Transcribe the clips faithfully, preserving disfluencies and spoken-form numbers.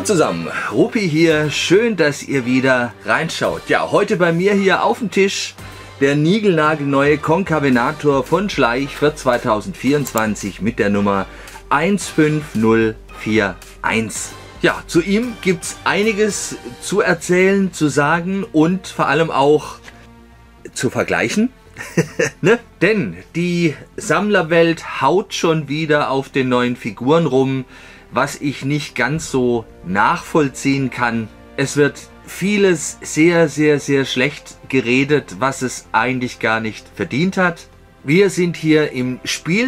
zusammen, Rupi hier, schön, dass ihr wieder reinschaut. Ja, heute bei mir hier auf dem Tisch der niegelnagelneue Concavenator von Schleich für zweitausendvierundzwanzig mit der Nummer eins fünf null vier eins. Ja, zu ihm gibt es einiges zu erzählen, zu sagen und vor allem auch zu vergleichen. Ne? Denn die Sammlerwelt haut schon wieder auf den neuen Figuren rum, was ich nicht ganz so nachvollziehen kann. Es wird vieles sehr, sehr, sehr schlecht geredet, was es eigentlich gar nicht verdient hat. Wir sind hier im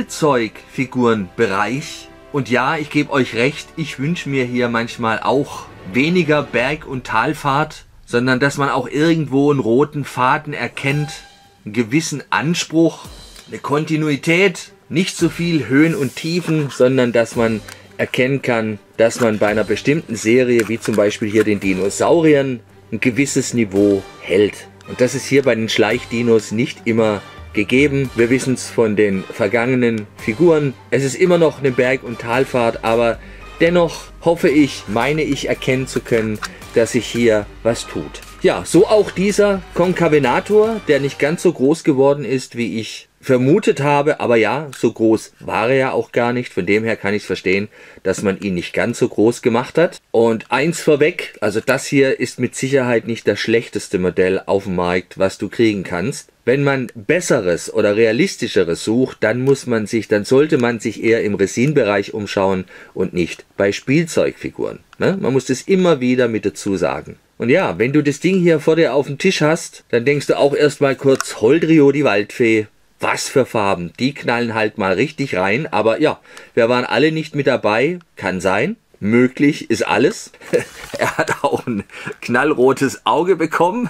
Spielzeugfigurenbereich und ja, ich gebe euch recht, ich wünsche mir hier manchmal auch weniger Berg- und Talfahrt, sondern dass man auch irgendwo einen roten Faden erkennt, einen gewissen Anspruch, eine Kontinuität, nicht so viel Höhen und Tiefen, sondern dass man erkennen kann, dass man bei einer bestimmten Serie, wie zum Beispiel hier den Dinosauriern, ein gewisses Niveau hält. Und das ist hier bei den Schleichdinos nicht immer gegeben. Wir wissen es von den vergangenen Figuren. Es ist immer noch eine Berg- und Talfahrt, aber dennoch hoffe ich, meine ich erkennen zu können, dass sich hier was tut. Ja, so auch dieser Concavenator, der nicht ganz so groß geworden ist, wie ich vermutet habe, aber ja, so groß war er ja auch gar nicht. Von dem her kann ich es verstehen, dass man ihn nicht ganz so groß gemacht hat. Und eins vorweg, also das hier ist mit Sicherheit nicht das schlechteste Modell auf dem Markt, was du kriegen kannst. Wenn man besseres oder realistischeres sucht, dann muss man sich, dann sollte man sich eher im Resin-Bereich umschauen und nicht bei Spielzeugfiguren. Ne? Man muss das immer wieder mit dazu sagen. Und ja, wenn du das Ding hier vor dir auf dem Tisch hast, dann denkst du auch erstmal kurz, Holdrio, die Waldfee. Was für Farben, die knallen halt mal richtig rein, aber ja, wir waren alle nicht mit dabei, kann sein, möglich ist alles. Er hat auch ein knallrotes Auge bekommen,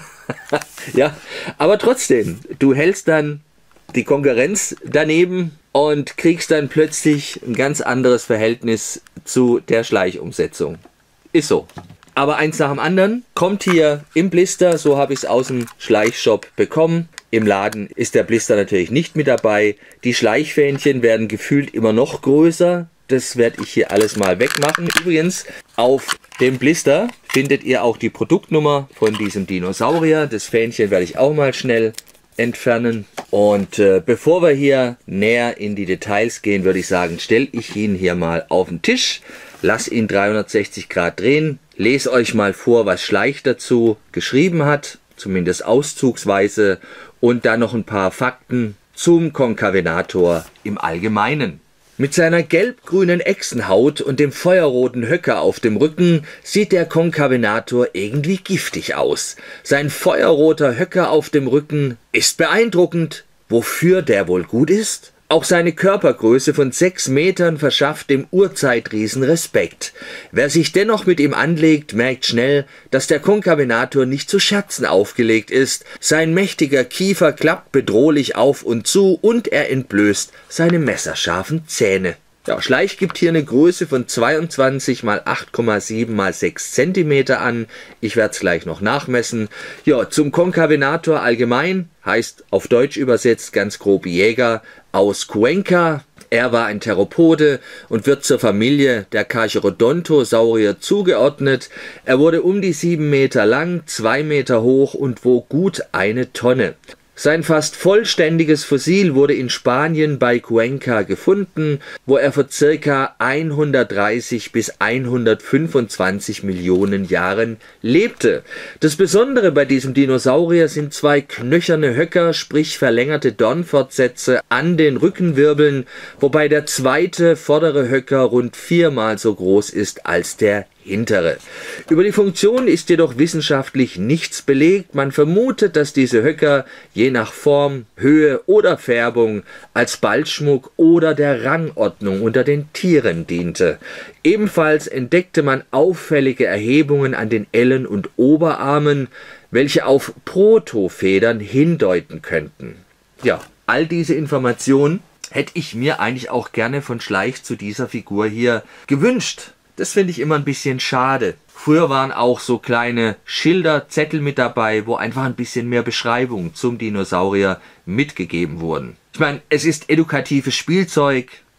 ja, aber trotzdem, du hältst dann die Konkurrenz daneben und kriegst dann plötzlich ein ganz anderes Verhältnis zu der Schleichumsetzung. Ist so. Aber eins nach dem anderen kommt hier im Blister, so habe ich es aus dem Schleichshop bekommen. Im Laden ist der Blister natürlich nicht mit dabei. Die Schleichfähnchen werden gefühlt immer noch größer. Das werde ich hier alles mal wegmachen. Übrigens, auf dem Blister findet ihr auch die Produktnummer von diesem Dinosaurier. Das Fähnchen werde ich auch mal schnell entfernen. Und äh, bevor wir hier näher in die Details gehen, würde ich sagen, stelle ich ihn hier mal auf den Tisch. Lass ihn dreihundertsechzig Grad drehen. Lese euch mal vor, was Schleich dazu geschrieben hat. Zumindest auszugsweise. Und dann noch ein paar Fakten zum Concavenator im Allgemeinen. Mit seiner gelb-grünen Echsenhaut und dem feuerroten Höcker auf dem Rücken sieht der Concavenator irgendwie giftig aus. Sein feuerroter Höcker auf dem Rücken ist beeindruckend. Wofür der wohl gut ist? Auch seine Körpergröße von sechs Metern verschafft dem Urzeitriesen Respekt. Wer sich dennoch mit ihm anlegt, merkt schnell, dass der Concavenator nicht zu Scherzen aufgelegt ist. Sein mächtiger Kiefer klappt bedrohlich auf und zu und er entblößt seine messerscharfen Zähne. Ja, Schleich gibt hier eine Größe von zweiundzwanzig mal acht Komma sieben mal sechs Zentimeter an. Ich werde es gleich noch nachmessen. Ja, zum Concavenator allgemein, heißt auf Deutsch übersetzt ganz grob Jäger aus Cuenca. Er war ein Theropode und wird zur Familie der Carcharodontosaurier zugeordnet. Er wurde um die sieben Meter lang, zwei Meter hoch und wog gut eine Tonne. Sein fast vollständiges Fossil wurde in Spanien bei Cuenca gefunden, wo er vor ca. hundertdreißig bis hundertfünfundzwanzig Millionen Jahren lebte. Das Besondere bei diesem Dinosaurier sind zwei knöcherne Höcker, sprich verlängerte Dornfortsätze an den Rückenwirbeln, wobei der zweite vordere Höcker rund viermal so groß ist als der hintere. Über die Funktion ist jedoch wissenschaftlich nichts belegt. Man vermutet, dass diese Höcker je nach Form, Höhe oder Färbung als Balzschmuck oder der Rangordnung unter den Tieren diente. Ebenfalls entdeckte man auffällige Erhebungen an den Ellen- und Oberarmen, welche auf Protofedern hindeuten könnten. Ja, all diese Informationen hätte ich mir eigentlich auch gerne von Schleich zu dieser Figur hier gewünscht. Das finde ich immer ein bisschen schade. Früher waren auch so kleine Schilder, Zettel mit dabei, wo einfach ein bisschen mehr Beschreibung zum Dinosaurier mitgegeben wurden. Ich meine, es ist edukatives Spielzeug,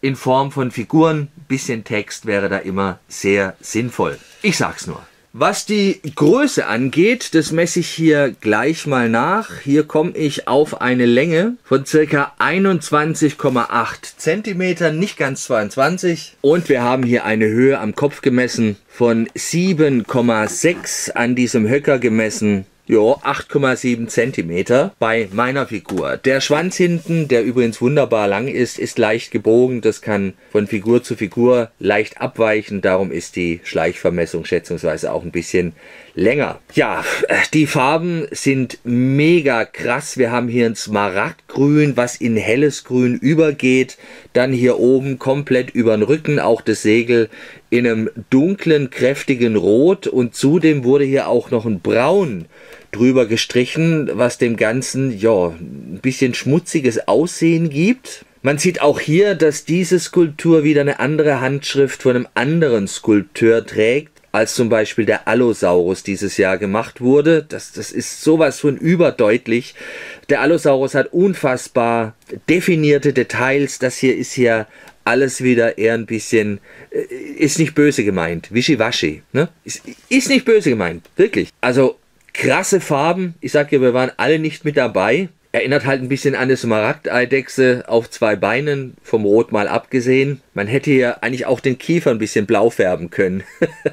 in Form von Figuren. Ein bisschen Text wäre da immer sehr sinnvoll. Ich sag's nur. Was die Größe angeht, das messe ich hier gleich mal nach. Hier komme ich auf eine Länge von ca. einundzwanzig Komma acht Zentimeter, nicht ganz zweiundzwanzig. Und wir haben hier eine Höhe am Kopf gemessen von sieben Komma sechs, an diesem Höcker gemessen. Jo, acht Komma sieben Zentimeter bei meiner Figur. Der Schwanz hinten, der übrigens wunderbar lang ist, ist leicht gebogen. Das kann von Figur zu Figur leicht abweichen. Darum ist die Schleichvermessung schätzungsweise auch ein bisschen länger. Ja, die Farben sind mega krass. Wir haben hier ein Smaragdgrün, was in helles Grün übergeht. Dann hier oben komplett über den Rücken, auch das Segel in einem dunklen, kräftigen Rot. Und zudem wurde hier auch noch ein Braun drüber gestrichen, was dem Ganzen ja ein bisschen schmutziges Aussehen gibt. Man sieht auch hier, dass diese Skulptur wieder eine andere Handschrift von einem anderen Skulpteur trägt, als zum Beispiel der Allosaurus dieses Jahr gemacht wurde. Das, das ist sowas von überdeutlich. Der Allosaurus hat unfassbar definierte Details. Das hier ist ja alles wieder eher ein bisschen, ist nicht böse gemeint, wischiwaschi, ne? Ist, ist nicht böse gemeint, wirklich. Also krasse Farben, ich sag ja, wir waren alle nicht mit dabei. Erinnert halt ein bisschen an eine Smaragdeidechse auf zwei Beinen, vom Rot mal abgesehen. Man hätte hier eigentlich auch den Kiefer ein bisschen blau färben können.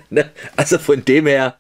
Also von dem her,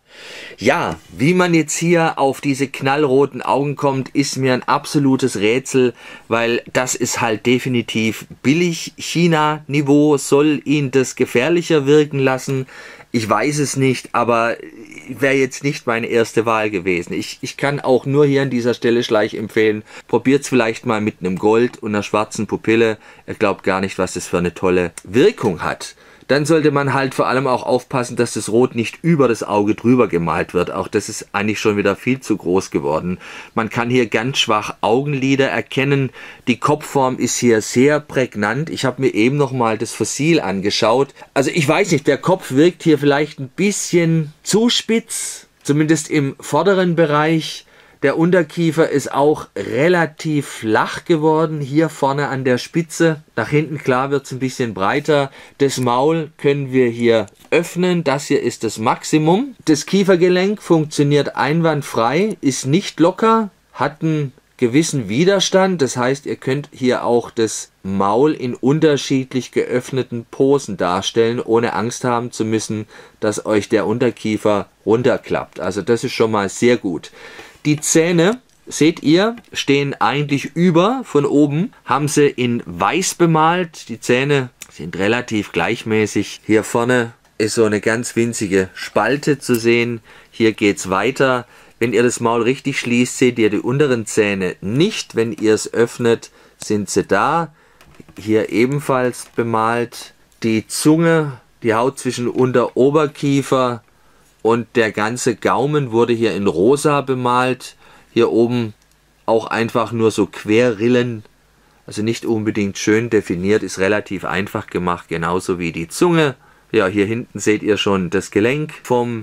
ja, wie man jetzt hier auf diese knallroten Augen kommt, ist mir ein absolutes Rätsel, weil das ist halt definitiv billig China-Niveau. Soll ihn das gefährlicher wirken lassen? Ich weiß es nicht, aber wäre jetzt nicht meine erste Wahl gewesen. Ich, ich kann auch nur hier an dieser Stelle gleich empfehlen, probiert es vielleicht mal mit einem Gold und einer schwarzen Pupille. Ihr glaubt gar nicht, was das für eine tolle Wirkung hat. Dann sollte man halt vor allem auch aufpassen, dass das Rot nicht über das Auge drüber gemalt wird. Auch das ist eigentlich schon wieder viel zu groß geworden. Man kann hier ganz schwach Augenlider erkennen. Die Kopfform ist hier sehr prägnant. Ich habe mir eben noch mal das Fossil angeschaut. Also ich weiß nicht, der Kopf wirkt hier vielleicht ein bisschen zu spitz, zumindest im vorderen Bereich. Der Unterkiefer ist auch relativ flach geworden, hier vorne an der Spitze. Nach hinten, klar, wird es ein bisschen breiter. Das Maul können wir hier öffnen. Das hier ist das Maximum. Das Kiefergelenk funktioniert einwandfrei, ist nicht locker, hat einen gewissen Widerstand. Das heißt, ihr könnt hier auch das Maul in unterschiedlich geöffneten Posen darstellen, ohne Angst haben zu müssen, dass euch der Unterkiefer runterklappt. Also das ist schon mal sehr gut. Die Zähne, seht ihr, stehen eigentlich über von oben, haben sie in weiß bemalt. Die Zähne sind relativ gleichmäßig. Hier vorne ist so eine ganz winzige Spalte zu sehen. Hier geht es weiter. Wenn ihr das Maul richtig schließt, seht ihr die unteren Zähne nicht. Wenn ihr es öffnet, sind sie da. Hier ebenfalls bemalt. Die Zunge, die Haut zwischen Unter- und Oberkiefer und der ganze Gaumen wurde hier in rosa bemalt. Hier oben auch einfach nur so Querrillen, also nicht unbedingt schön definiert, ist relativ einfach gemacht, genauso wie die Zunge. Ja, hier hinten seht ihr schon das Gelenk vom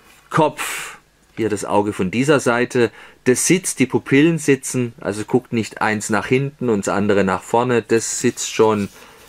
Kopf. Hier das Auge von dieser Seite. Das sitzt, die Pupillen sitzen, also guckt nicht eins nach hinten und das andere nach vorne. Das sitzt schon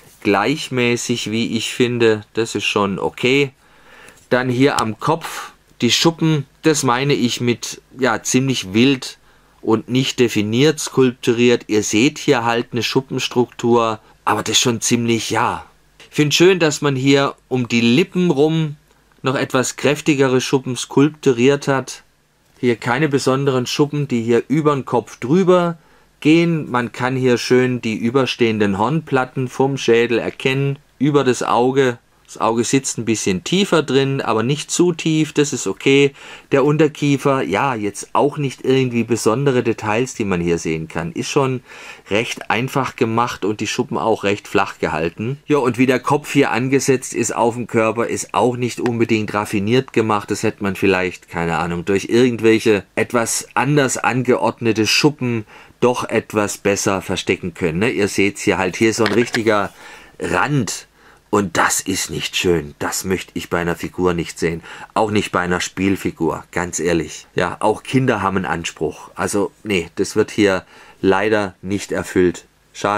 gleichmäßig, wie ich finde. Das ist schon okay. Dann hier am Kopf die Schuppen, das meine ich mit ja ziemlich wild und nicht definiert skulpturiert. Ihr seht hier halt eine Schuppenstruktur, aber das ist schon ziemlich, ja. Ich finde schön, dass man hier um die Lippen rum noch etwas kräftigere Schuppen skulpturiert hat. Hier keine besonderen Schuppen, die hier über den Kopf drüber gehen. Man kann hier schön die überstehenden Hornplatten vom Schädel erkennen, über das Auge. Das Auge sitzt ein bisschen tiefer drin, aber nicht zu tief, das ist okay. Der Unterkiefer, ja, jetzt auch nicht irgendwie besondere Details, die man hier sehen kann. Ist schon recht einfach gemacht und die Schuppen auch recht flach gehalten. Ja, und wie der Kopf hier angesetzt ist auf dem Körper, ist auch nicht unbedingt raffiniert gemacht. Das hätte man vielleicht, keine Ahnung, durch irgendwelche etwas anders angeordnete Schuppen doch etwas besser verstecken können. Ne? Ihr seht es hier halt, hier ist so ein richtiger Rand. Und das ist nicht schön. Das möchte ich bei einer Figur nicht sehen. Auch nicht bei einer Spielfigur, ganz ehrlich. Ja, auch Kinder haben einen Anspruch. Also, nee, das wird hier leider nicht erfüllt. Schade.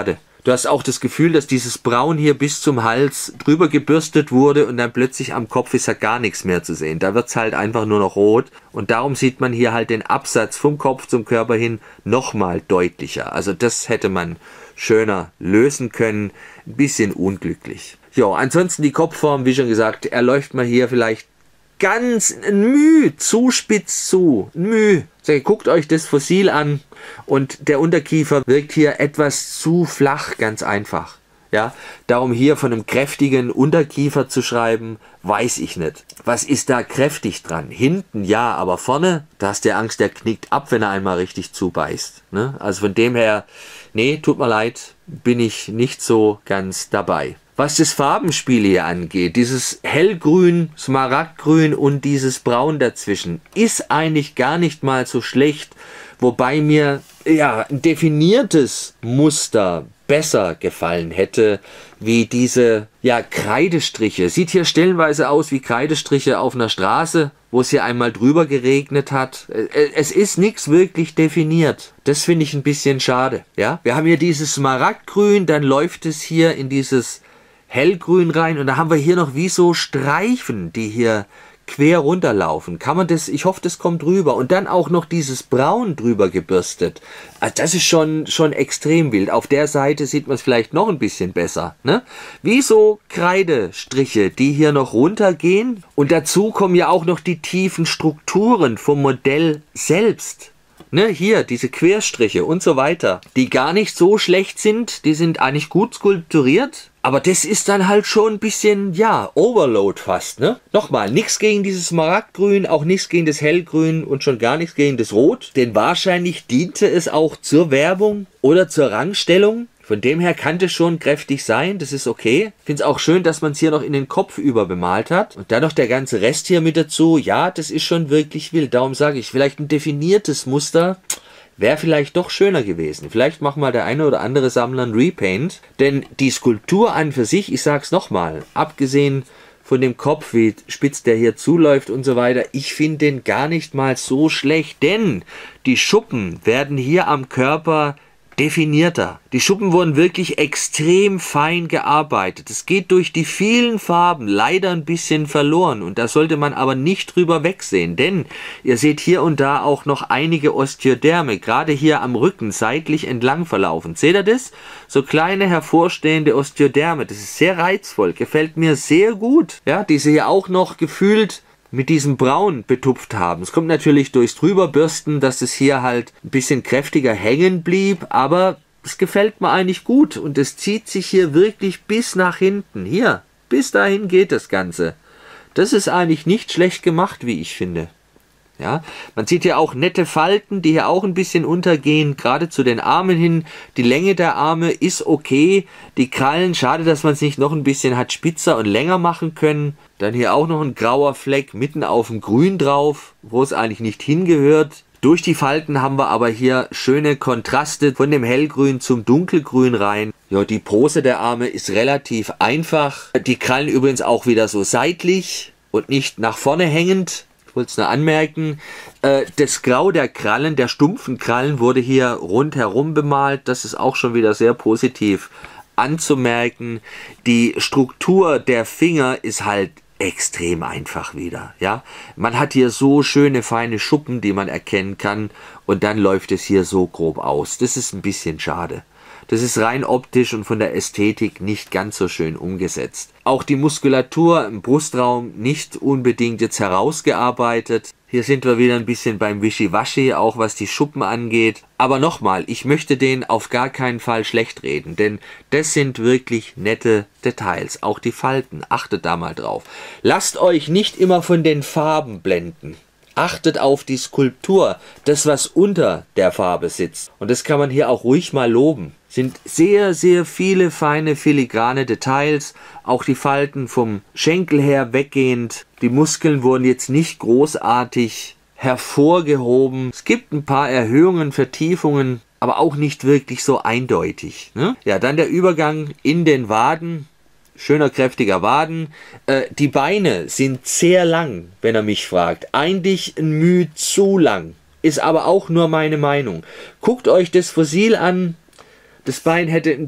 Du hast auch das Gefühl, dass dieses Braun hier bis zum Hals drüber gebürstet wurde und dann plötzlich am Kopf ist ja gar nichts mehr zu sehen. Da wird es halt einfach nur noch rot und darum sieht man hier halt den Absatz vom Kopf zum Körper hin nochmal deutlicher. Also das hätte man schöner lösen können. Ein bisschen unglücklich. Ja, ansonsten die Kopfform, wie schon gesagt, er läuft mal hier vielleicht ganz ein Müh zu spitz zu. Ein Müh. So, guckt euch das Fossil an und der Unterkiefer wirkt hier etwas zu flach, ganz einfach. Ja, darum hier von einem kräftigen Unterkiefer zu schreiben, weiß ich nicht. Was ist da kräftig dran? Hinten ja, aber vorne, da hast du Angst, der knickt ab, wenn er einmal richtig zubeißt. Ne? Also von dem her, nee, tut mir leid, bin ich nicht so ganz dabei. Was das Farbenspiel hier angeht, dieses hellgrün, smaragdgrün und dieses braun dazwischen, ist eigentlich gar nicht mal so schlecht, wobei mir ja ein definiertes Muster besser gefallen hätte, wie diese ja Kreidestriche. Sieht hier stellenweise aus wie Kreidestriche auf einer Straße, wo es hier einmal drüber geregnet hat. Es ist nichts wirklich definiert. Das finde ich ein bisschen schade. Ja, wir haben hier dieses Smaragdgrün, dann läuft es hier in dieses Hellgrün rein und da haben wir hier noch wie so Streifen, die hier quer runterlaufen. Kann man das, ich hoffe, das kommt rüber. Und dann auch noch dieses Braun drüber gebürstet. Also das ist schon, schon extrem wild. Auf der Seite sieht man es vielleicht noch ein bisschen besser. Ne? Wie so Kreidestriche, die hier noch runtergehen. Und dazu kommen ja auch noch die tiefen Strukturen vom Modell selbst. Ne, hier, diese Querstriche und so weiter, die gar nicht so schlecht sind, die sind eigentlich gut skulpturiert, aber das ist dann halt schon ein bisschen, ja, Overload fast, ne? Nochmal, nichts gegen dieses Smaragdgrün, auch nichts gegen das Hellgrün und schon gar nichts gegen das Rot, denn wahrscheinlich diente es auch zur Werbung oder zur Rangstellung. Von dem her kann das schon kräftig sein, das ist okay. Ich finde es auch schön, dass man es hier noch in den Kopf über bemalt hat. Und dann noch der ganze Rest hier mit dazu. Ja, das ist schon wirklich wild. Darum sage ich, vielleicht ein definiertes Muster wäre vielleicht doch schöner gewesen. Vielleicht macht mal der eine oder andere Sammler ein Repaint. Denn die Skulptur an für sich, ich sage es nochmal, abgesehen von dem Kopf, wie spitz der hier zuläuft und so weiter, ich finde den gar nicht mal so schlecht. Denn die Schuppen werden hier am Körper definierter. Die Schuppen wurden wirklich extrem fein gearbeitet. Es geht durch die vielen Farben leider ein bisschen verloren und da sollte man aber nicht drüber wegsehen, denn ihr seht hier und da auch noch einige Osteoderme, gerade hier am Rücken seitlich entlang verlaufen. Seht ihr das? So kleine hervorstehende Osteoderme. Das ist sehr reizvoll, gefällt mir sehr gut. Ja, diese hier auch noch gefühlt mit diesem Braun betupft haben. Es kommt natürlich durchs Drüberbürsten, dass es hier halt ein bisschen kräftiger hängen blieb, aber es gefällt mir eigentlich gut und es zieht sich hier wirklich bis nach hinten. Hier, bis dahin geht das Ganze. Das ist eigentlich nicht schlecht gemacht, wie ich finde. Ja, man sieht hier auch nette Falten, die hier auch ein bisschen untergehen, gerade zu den Armen hin. Die Länge der Arme ist okay. Die Krallen, schade, dass man es nicht noch ein bisschen hat spitzer und länger machen können. Dann hier auch noch ein grauer Fleck mitten auf dem Grün drauf, wo es eigentlich nicht hingehört. Durch die Falten haben wir aber hier schöne Kontraste von dem Hellgrün zum Dunkelgrün rein. Ja, die Pose der Arme ist relativ einfach. Die Krallen übrigens auch wieder so seitlich und nicht nach vorne hängend. Ich wollte es nur anmerken, äh, das Grau der Krallen, der stumpfen Krallen wurde hier rundherum bemalt. Das ist auch schon wieder sehr positiv anzumerken. Die Struktur der Finger ist halt extrem einfach wieder. Ja, man hat hier so schöne feine Schuppen, die man erkennen kann und dann läuft es hier so grob aus. Das ist ein bisschen schade. Das ist rein optisch und von der Ästhetik nicht ganz so schön umgesetzt. Auch die Muskulatur im Brustraum nicht unbedingt jetzt herausgearbeitet. Hier sind wir wieder ein bisschen beim Wischiwaschi, auch was die Schuppen angeht. Aber nochmal, ich möchte den auf gar keinen Fall schlecht reden, denn das sind wirklich nette Details. Auch die Falten, achtet da mal drauf. Lasst euch nicht immer von den Farben blenden. Achtet auf die Skulptur, das was unter der Farbe sitzt. Und das kann man hier auch ruhig mal loben. Sind sehr, sehr viele feine filigrane Details. Auch die Falten vom Schenkel her weggehend. Die Muskeln wurden jetzt nicht großartig hervorgehoben. Es gibt ein paar Erhöhungen, Vertiefungen, aber auch nicht wirklich so eindeutig. Ne? Ja, dann der Übergang in den Waden. Schöner, kräftiger Waden. Äh, die Beine sind sehr lang, wenn er mich fragt. Eigentlich ein Mühe zu lang. Ist aber auch nur meine Meinung. Guckt euch das Fossil an. Das Bein hätte ein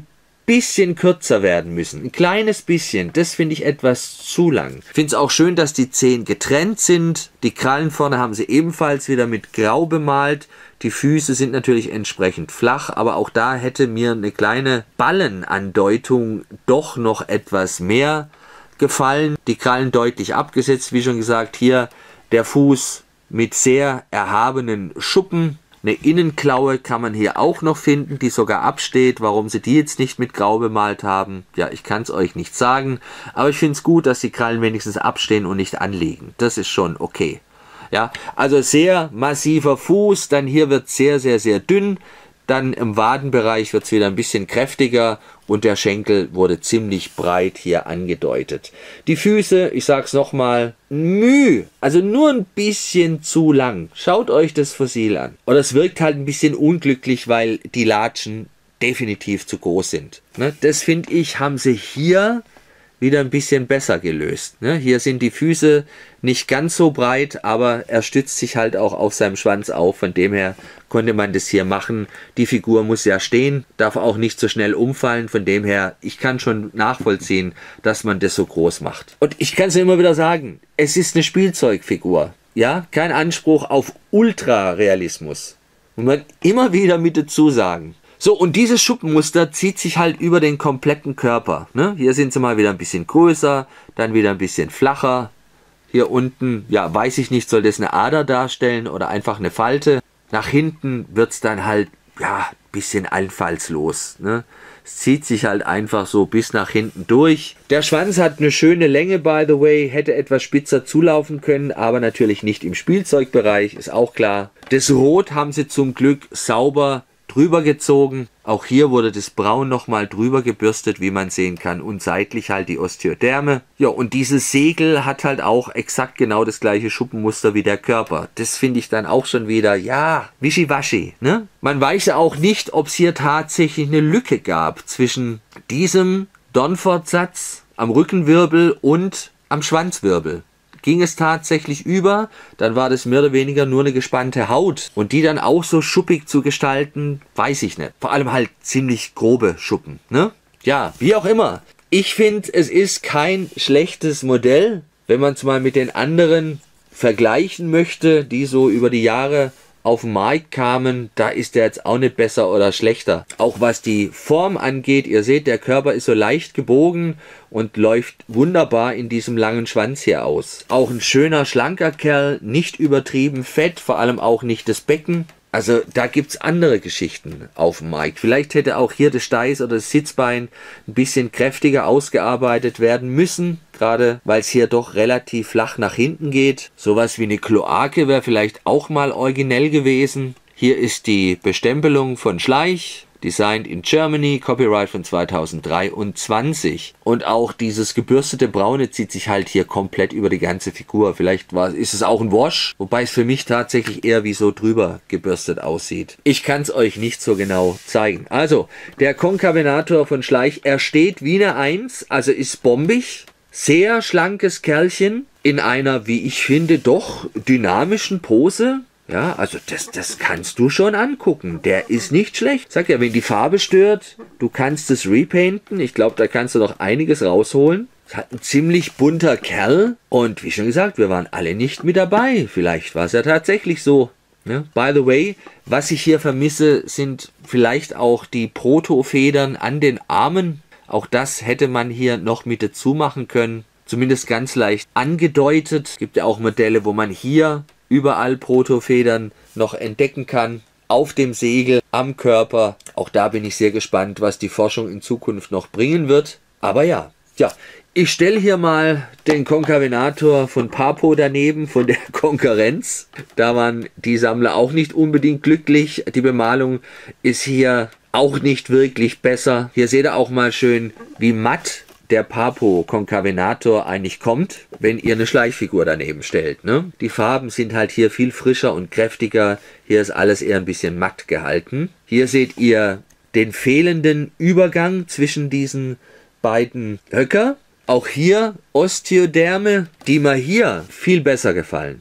bisschen kürzer werden müssen. Ein kleines bisschen. Das finde ich etwas zu lang. Ich finde es auch schön, dass die Zehen getrennt sind. Die Krallen vorne haben sie ebenfalls wieder mit Grau bemalt. Die Füße sind natürlich entsprechend flach, aber auch da hätte mir eine kleine Ballenandeutung doch noch etwas mehr gefallen. Die Krallen deutlich abgesetzt, wie schon gesagt. Hier der Fuß mit sehr erhabenen Schuppen. Eine Innenklaue kann man hier auch noch finden, die sogar absteht. Warum sie die jetzt nicht mit Grau bemalt haben, ja, ich kann es euch nicht sagen. Aber ich finde es gut, dass die Krallen wenigstens abstehen und nicht anliegen. Das ist schon okay. Ja, also sehr massiver Fuß, dann hier wird sehr, sehr, sehr dünn. Dann im Wadenbereich wird es wieder ein bisschen kräftiger und der Schenkel wurde ziemlich breit hier angedeutet. Die Füße, ich sag's nochmal, Müh, also nur ein bisschen zu lang. Schaut euch das Fossil an. Oder es wirkt halt ein bisschen unglücklich, weil die Latschen definitiv zu groß sind. Ne? Das finde ich, haben sie hier wieder ein bisschen besser gelöst. Ne? Hier sind die Füße nicht ganz so breit, aber er stützt sich halt auch auf seinem Schwanz auf. Von dem her konnte man das hier machen. Die Figur muss ja stehen, darf auch nicht so schnell umfallen. Von dem her, ich kann schon nachvollziehen, dass man das so groß macht. Und ich kann es ja immer wieder sagen, es ist eine Spielzeugfigur. Ja, kein Anspruch auf Ultrarealismus. Und man immer wieder mit dazu sagen. So, und dieses Schuppenmuster zieht sich halt über den kompletten Körper. Ne? Hier sind sie mal wieder ein bisschen größer, dann wieder ein bisschen flacher. Hier unten, ja, weiß ich nicht, soll das eine Ader darstellen oder einfach eine Falte. Nach hinten wird es dann halt, ja, ein bisschen einfallslos. Ne? Es zieht sich halt einfach so bis nach hinten durch. Der Schwanz hat eine schöne Länge, by the way, hätte etwas spitzer zulaufen können, aber natürlich nicht im Spielzeugbereich, ist auch klar. Das Rot haben sie zum Glück sauber drüber gezogen. Auch hier wurde das Braun nochmal drüber gebürstet, wie man sehen kann. Und seitlich halt die Osteoderme. Ja, und dieses Segel hat halt auch exakt genau das gleiche Schuppenmuster wie der Körper. Das finde ich dann auch schon wieder, ja, wischiwaschi. Ne? Man weiß ja auch nicht, ob es hier tatsächlich eine Lücke gab zwischen diesem Donfordsatz am Rückenwirbel und am Schwanzwirbel. Ging es tatsächlich über, dann war das mehr oder weniger nur eine gespannte Haut. Und die dann auch so schuppig zu gestalten, weiß ich nicht. Vor allem halt ziemlich grobe Schuppen. Ne? Ja, wie auch immer. Ich finde, es ist kein schlechtes Modell, wenn man es mal mit den anderen vergleichen möchte, die so über die Jahre auf den Markt kamen. Da ist der jetzt auch nicht besser oder schlechter. Auch was die Form angeht, ihr seht, der Körper ist so leicht gebogen und läuft wunderbar in diesem langen Schwanz hier aus. Auch ein schöner, schlanker Kerl, nicht übertrieben fett, vor allem auch nicht das Becken. Also da gibt es andere Geschichten auf dem Markt. Vielleicht hätte auch hier das Steiß oder das Sitzbein ein bisschen kräftiger ausgearbeitet werden müssen. Gerade weil es hier doch relativ flach nach hinten geht. Sowas wie eine Kloake wäre vielleicht auch mal originell gewesen. Hier ist die Bestempelung von Schleich. Designed in Germany, Copyright von zweitausenddreiundzwanzig. Und auch dieses gebürstete Braune zieht sich halt hier komplett über die ganze Figur. Vielleicht war, ist es auch ein Wash, wobei es für mich tatsächlich eher wie so drüber gebürstet aussieht. Ich kann es euch nicht so genau zeigen. Also, der Concavenator von Schleich, er steht wie eine Eins, also ist bombig. Sehr schlankes Kerlchen in einer, wie ich finde, doch dynamischen Pose. Ja, also das, das kannst du schon angucken. Der ist nicht schlecht. Sag ja, wenn die Farbe stört, du kannst es repainten. Ich glaube, da kannst du noch einiges rausholen. Es hat ein ziemlich bunter Kerl. Und wie schon gesagt, wir waren alle nicht mit dabei. Vielleicht war es ja tatsächlich so. Ja? By the way, was ich hier vermisse, sind vielleicht auch die Protofedern an den Armen. Auch das hätte man hier noch mit dazu machen können. Zumindest ganz leicht angedeutet. Es gibt ja auch Modelle, wo man hier überall Protofedern noch entdecken kann. Auf dem Segel, am Körper. Auch da bin ich sehr gespannt, was die Forschung in Zukunft noch bringen wird. Aber ja, ja, ich stelle hier mal den Concavenator von Papo daneben, von der Konkurrenz. Da waren die Sammler auch nicht unbedingt glücklich. Die Bemalung ist hier auch nicht wirklich besser. Hier seht ihr auch mal schön, wie matt der Papo Concavenator eigentlich kommt, wenn ihr eine Schleichfigur daneben stellt. Ne? Die Farben sind halt hier viel frischer und kräftiger. Hier ist alles eher ein bisschen matt gehalten. Hier seht ihr den fehlenden Übergang zwischen diesen beiden Höcker. Auch hier Osteoderme, die mir hier viel besser gefallen.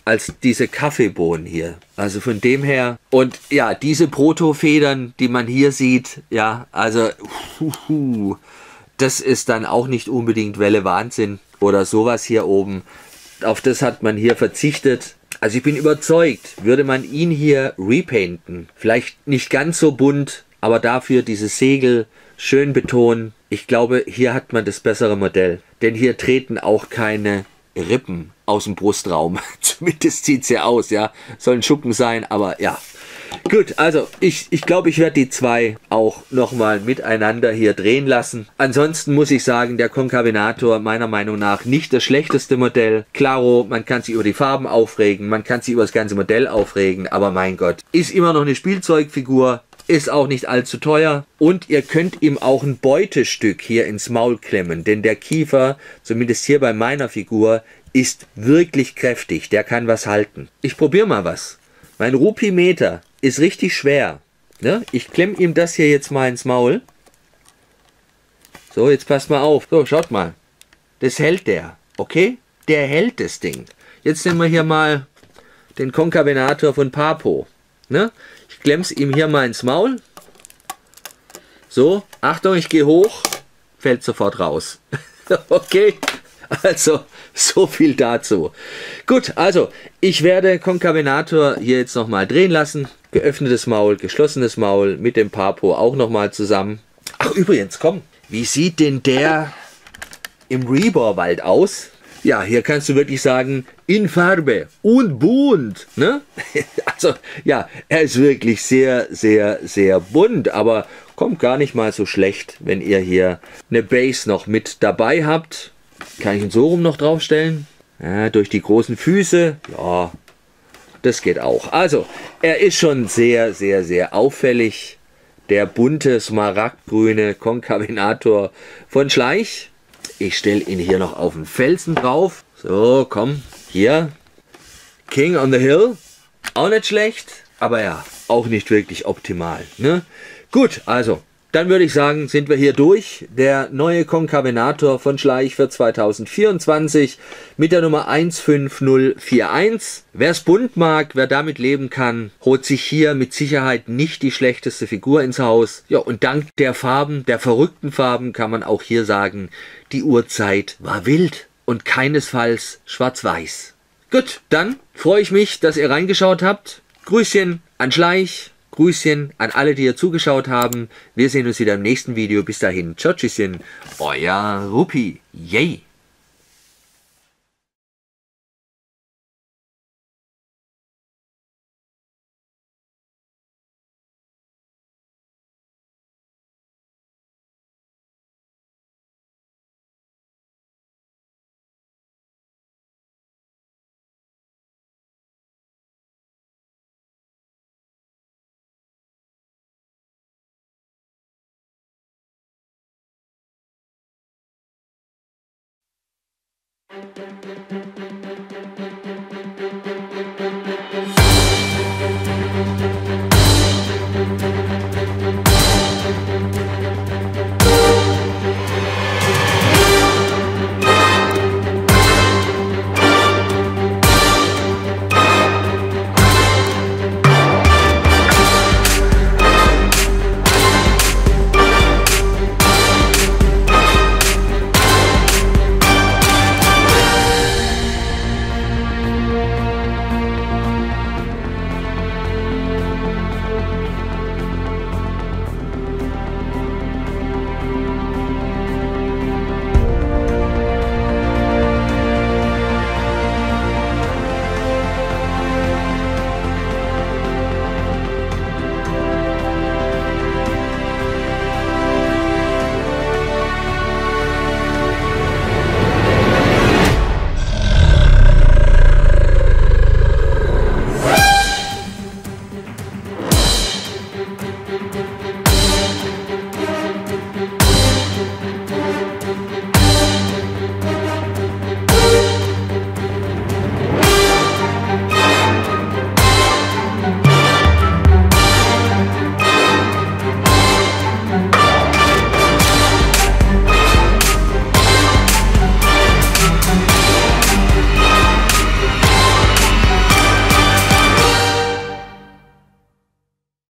als diese Kaffeebohnen hier. Also von dem her. Und ja, diese Protofedern, die man hier sieht, ja, also huhu, das ist dann auch nicht unbedingt Welle Wahnsinn oder sowas hier oben. Auf das hat man hier verzichtet. Also ich bin überzeugt, würde man ihn hier repainten, vielleicht nicht ganz so bunt, aber dafür dieses Segel schön betonen. Ich glaube, hier hat man das bessere Modell. Denn hier treten auch keine Rippen aus dem Brustraum. Zumindest sieht es ja aus, ja. Sollen Schuppen sein, aber ja. Gut, also ich, ich glaube, ich werde die zwei auch nochmal miteinander hier drehen lassen. Ansonsten muss ich sagen, der Concavenator meiner Meinung nach nicht das schlechteste Modell. Klaro, man kann sich über die Farben aufregen, man kann sich über das ganze Modell aufregen, aber mein Gott, ist immer noch eine Spielzeugfigur, ist auch nicht allzu teuer und ihr könnt ihm auch ein Beutestück hier ins Maul klemmen, denn der Kiefer, zumindest hier bei meiner Figur, ist wirklich kräftig, der kann was halten. Ich probiere mal was. Mein Rupimeter ist richtig schwer. Ne? Ich klemme ihm das hier jetzt mal ins Maul. So, jetzt passt mal auf. So, schaut mal. Das hält der. Okay? Der hält das Ding. Jetzt nehmen wir hier mal den Concavenator von Papo. Ne? Ich klemme es ihm hier mal ins Maul. So, Achtung, ich gehe hoch. Fällt sofort raus. Okay? Also, so viel dazu. Gut, also, ich werde Concavenator hier jetzt nochmal drehen lassen. Geöffnetes Maul, geschlossenes Maul, mit dem Papo auch nochmal zusammen. Ach, übrigens, komm. Wie sieht denn der im Reborwald aus? Ja, hier kannst du wirklich sagen, in Farbe und bunt. Ne? Also, ja, er ist wirklich sehr, sehr, sehr bunt, aber kommt gar nicht mal so schlecht, wenn ihr hier eine Base noch mit dabei habt. Kann ich ihn so rum noch draufstellen? Ja, durch die großen Füße. Ja, das geht auch. Also, er ist schon sehr, sehr, sehr auffällig. Der bunte, smaragdgrüne Concavenator von Schleich. Ich stelle ihn hier noch auf den Felsen drauf. So, komm, hier. King on the Hill. Auch nicht schlecht, aber ja, auch nicht wirklich optimal. Ne? Gut, also, dann würde ich sagen, sind wir hier durch. Der neue Concavenator von Schleich für zweitausendvierundzwanzig mit der Nummer eins fünf null vier eins. Wer es bunt mag, wer damit leben kann, holt sich hier mit Sicherheit nicht die schlechteste Figur ins Haus. Ja, und dank der Farben, der verrückten Farben, kann man auch hier sagen, die Urzeit war wild und keinesfalls schwarz-weiß. Gut, dann freue ich mich, dass ihr reingeschaut habt. Grüßchen an Schleich. Grüßchen an alle, die hier zugeschaut haben. Wir sehen uns wieder im nächsten Video. Bis dahin. Ciao, tschüsschen. Euer Rupi. Yay.